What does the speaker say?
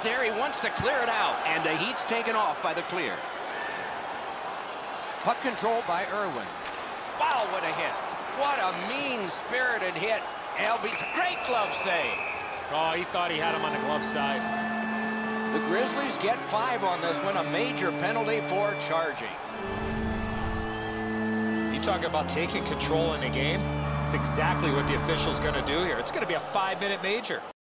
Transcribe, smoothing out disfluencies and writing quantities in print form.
there. He wants to clear it out. And the heat's taken off by the clear. Puck control by Irwin. Wow, what a hit. What a mean-spirited hit. LB's great glove save. Oh, he thought he had him on the glove side. The Grizzlies get 5 on this one, a major penalty for charging. You talk about taking control in the game. It's exactly what the official's going to do here. It's going to be a 5-minute major.